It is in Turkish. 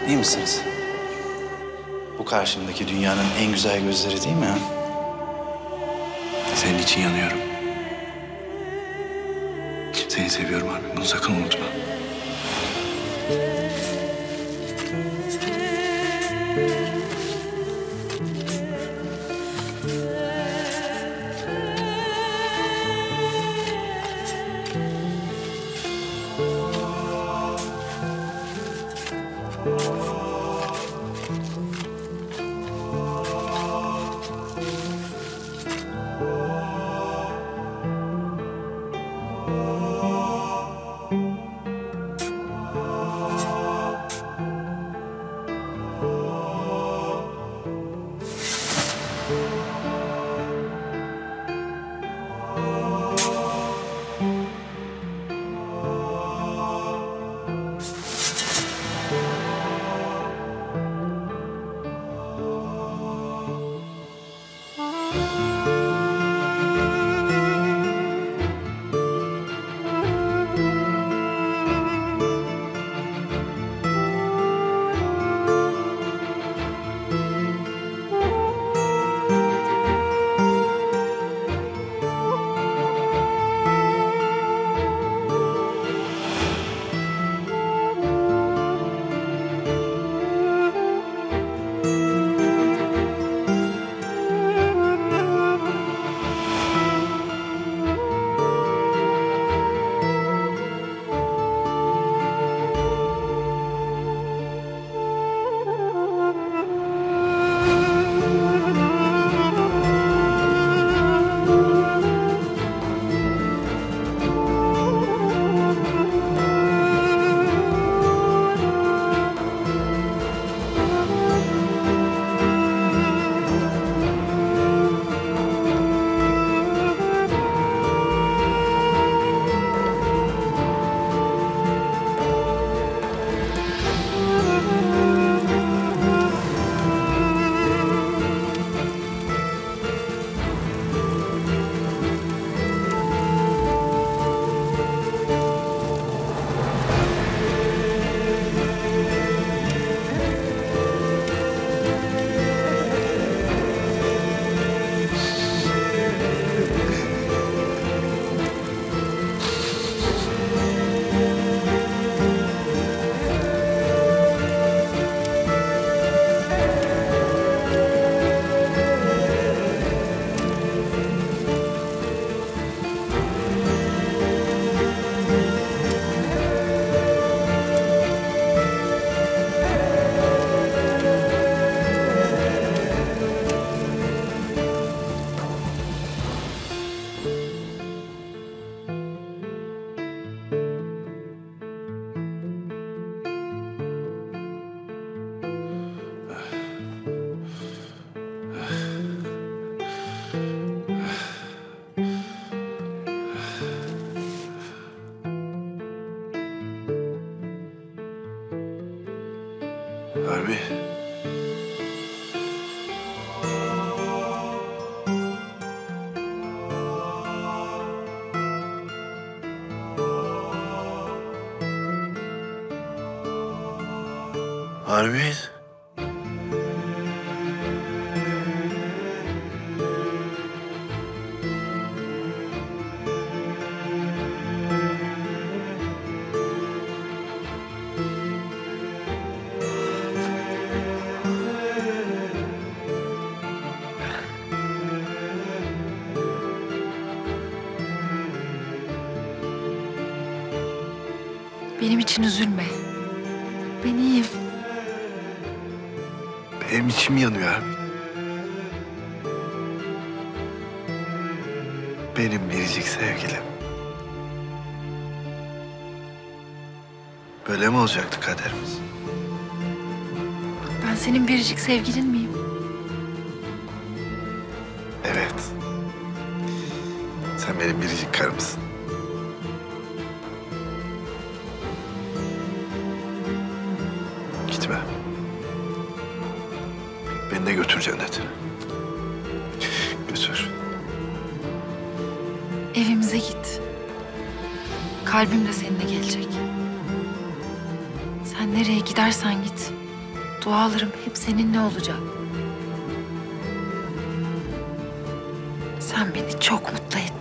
İyi misiniz? Bu karşımdaki dünyanın en güzel gözleri değil mi? Ha? Senin için yanıyorum. Seni seviyorum Armin. Bunu sakın unutma. Armin. Armin. Benim için üzülme. Ben iyiyim. Benim içim yanıyor Armin. Benim biricik sevgilim. Böyle mi olacaktı kaderimiz? Ben senin biricik sevgilin miyim? Evet. Sen benim biricik karımsın. Gitme. Beni de götür cennetine. Götür. Evimize git. Kalbim de seninle gelecek. Sen nereye gidersen git. Dualarım hep seninle olacak. Sen beni çok mutlu ettin.